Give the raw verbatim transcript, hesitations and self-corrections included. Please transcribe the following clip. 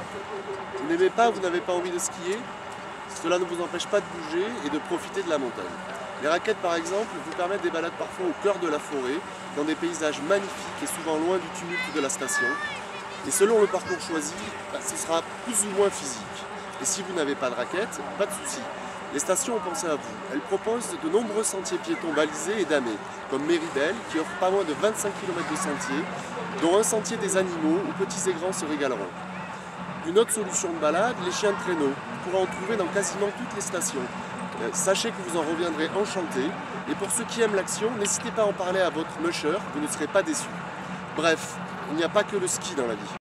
Vous n'aimez pas, vous n'avez pas envie de skier? Cela ne vous empêche pas de bouger et de profiter de la montagne. Les raquettes par exemple vous permettent des balades parfois au cœur de la forêt, dans des paysages magnifiques et souvent loin du tumulte de la station. Et selon le parcours choisi, bah, ce sera plus ou moins physique. Et si vous n'avez pas de raquettes, pas de souci. Les stations ont pensé à vous. Elles proposent de nombreux sentiers piétons balisés et damés, comme Méribel, qui offre pas moins de vingt-cinq kilomètres de sentiers, dont un sentier des animaux où petits et grands se régaleront. Une autre solution de balade, les chiens de traîneau. Vous pourrez en trouver dans quasiment toutes les stations. Euh, sachez que vous en reviendrez enchanté. Et pour ceux qui aiment l'action, n'hésitez pas à en parler à votre musher, vous ne serez pas déçus. Bref, il n'y a pas que le ski dans la vie.